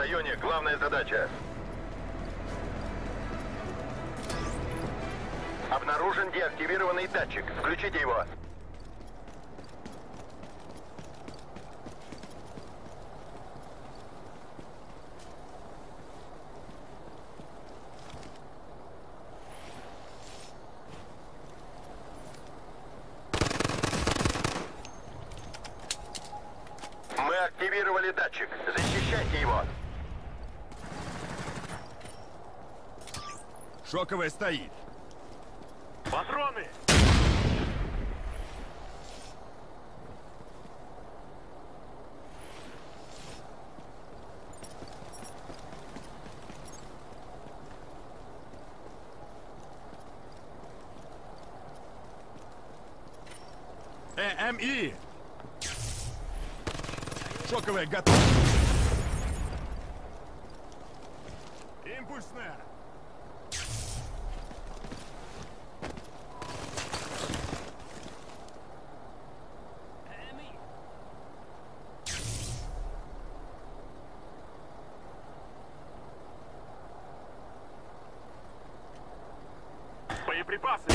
районе главная задача. Обнаружен деактивированный датчик. Включите его. Мы активировали датчик. Защищайте его. Шоковая стоит. Патроны! ЭМИ! Шоковая готова. Импульсная. Боеприпасы!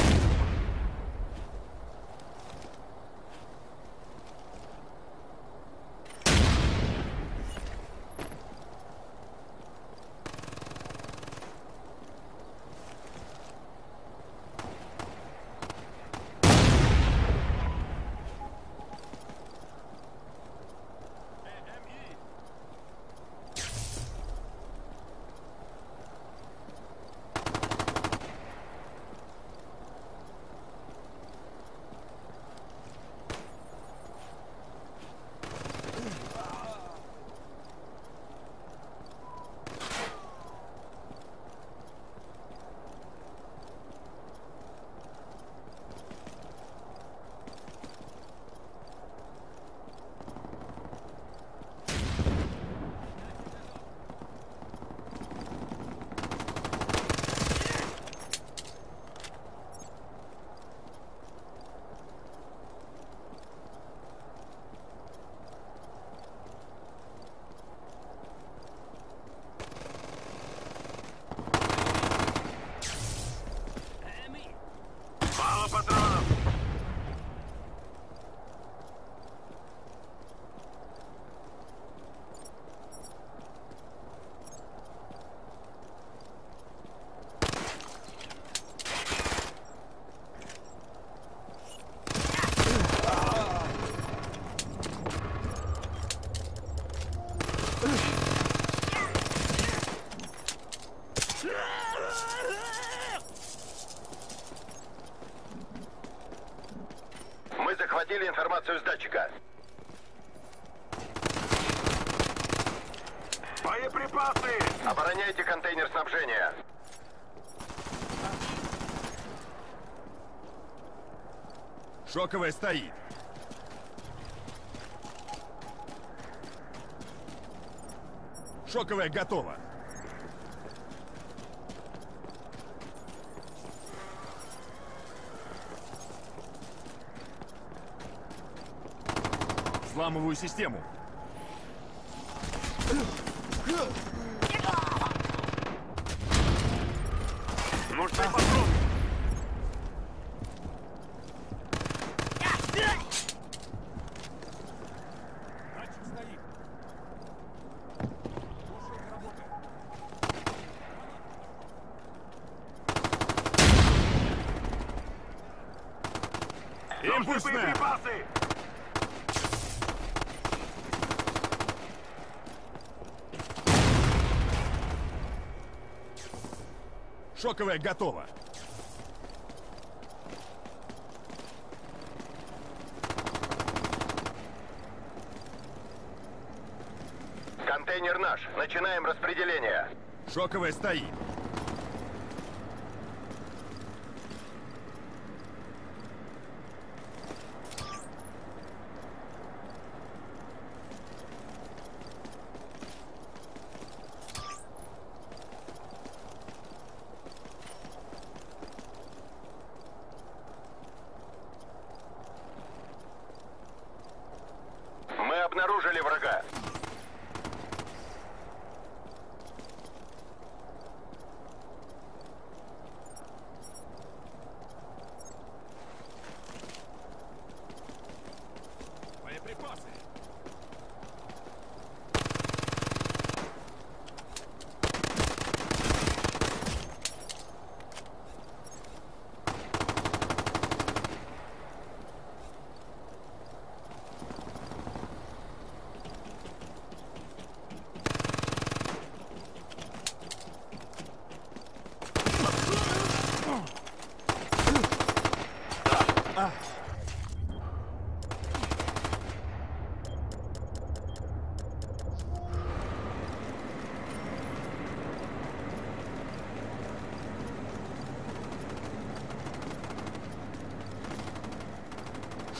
Мало патронов! Мы захватили информацию с датчика. Боеприпасы! Обороняйте контейнер снабжения. Шоковая стоит. Шоковая готова. Взламываю систему. Нужны патроны! Датчик стоит. Глушилка работает. Нужны Импульсная. боеприпасы! Шоковая готова. Контейнер наш. Начинаем распределение. Шоковая стоит. Мы обнаружили врага.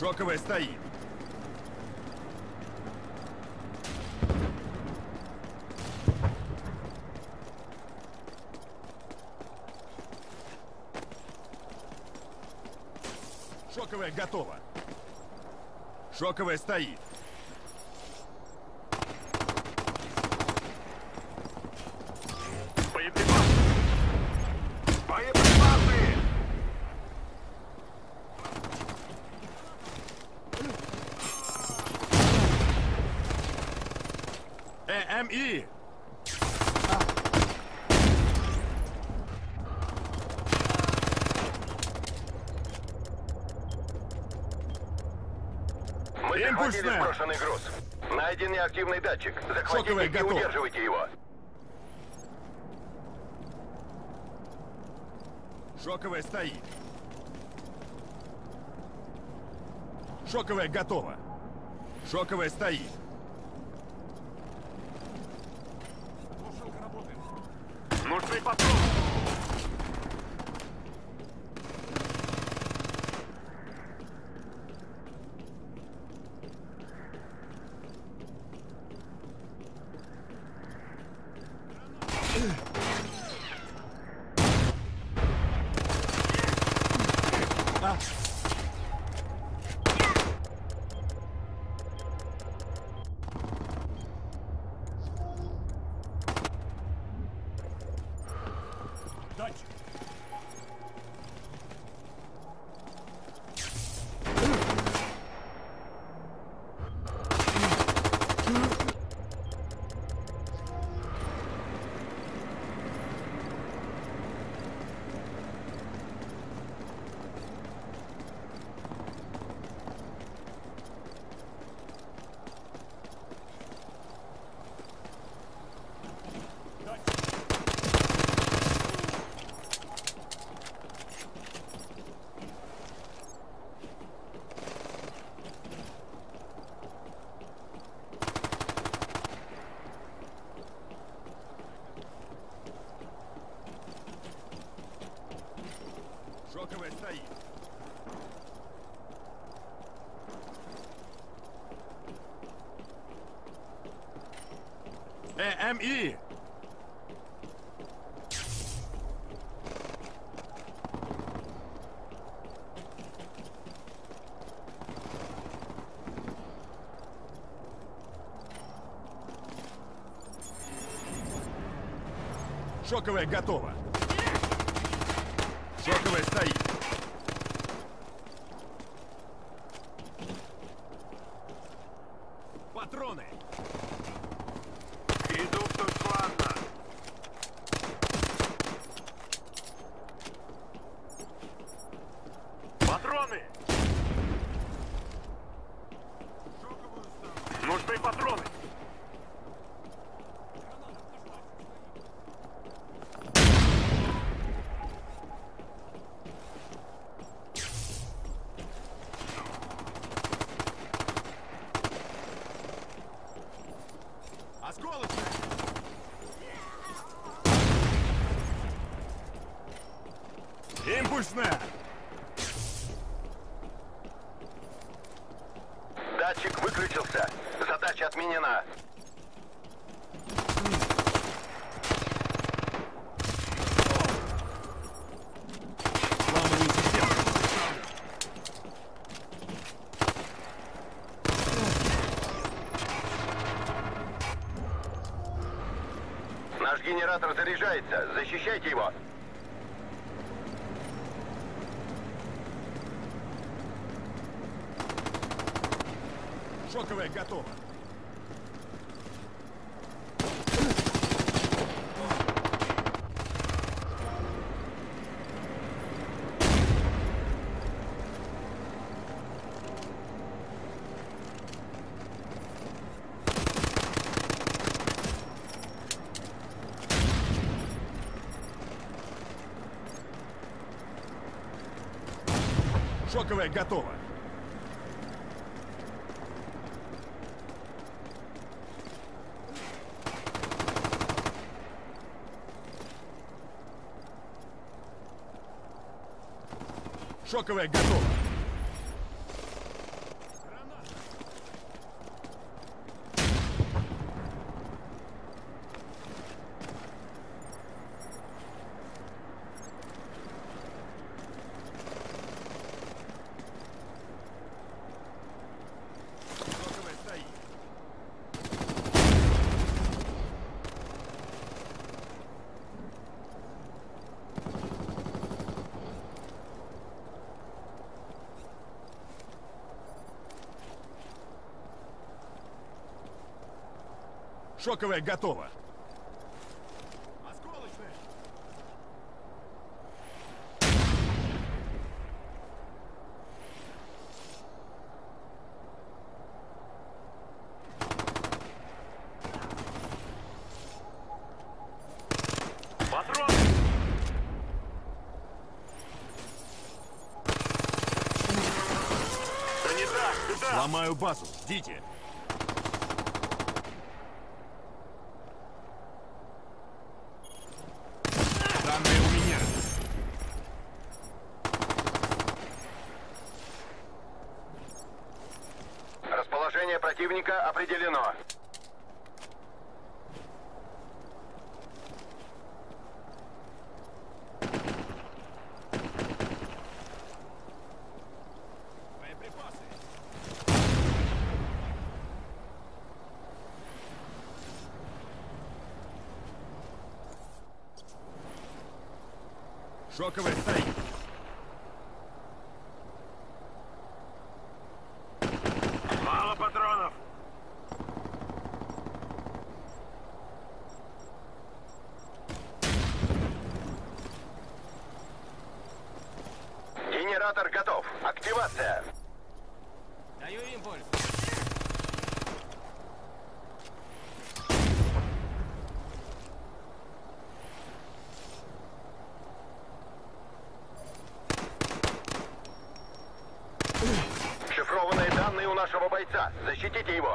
Шоковая стоит. Шоковая готова. Шоковая стоит. Боеприпасы! Боеприпасы! ЭМИ! Мы захватили Импульсная. сброшенный груз. Найден неактивный датчик. Захватите Шоковая и готова. удерживайте его. Шоковая стоит. Шоковая готова. Шоковая стоит. Глушилка работает. Нужны патроны! Датчик. Шоковая стоит. ЭМИ! Шоковая готова. Шоковая стоит. Патроны. Иду вдоль фланга. Патроны! Нужны патроны! Осколочная. Импульсная. Датчик выключился. Задача отменена. Взламываю систему. Наш генератор заряжается. Защищайте его. Шоковая готова. Шоковая готова. Шоковая готова. Шоковая готова. Осколочная. Патроны! Да не так, сюда! Ломаю базу. Ждите. Данные у меня. Расположение противника определено. Боеприпасы. Шоковая стоит. Мало патронов! Генератор готов. Активация. Даю импульс. Шифрованные данные у нашего бойца. Защитите его.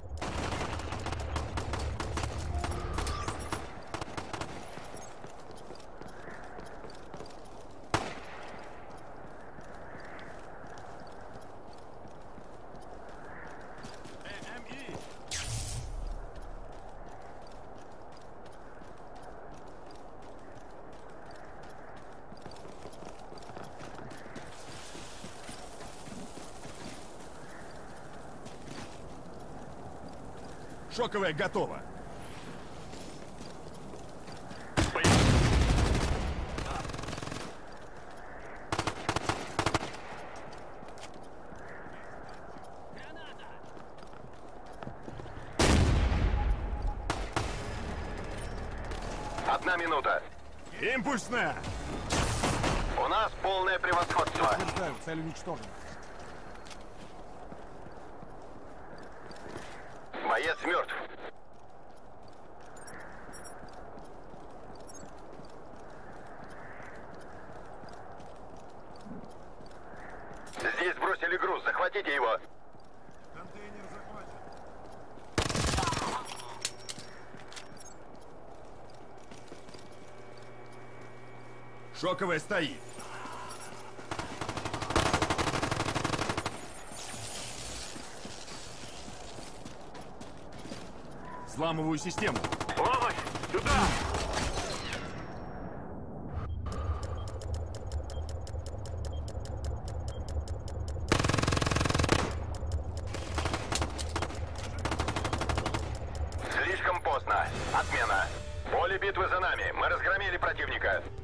ЭМИ. Шоковая готова. Одна минута. Импульсная. У нас полное превосходство. Подтверждаю, цель уничтожена. Боец мертв. Здесь бросили груз. Захватите его. Контейнер захвачен. Шоковая стоит. Взламываю систему. Помощь! Сюда! Слишком поздно. Отмена. Поле битвы за нами. Мы разгромили противника.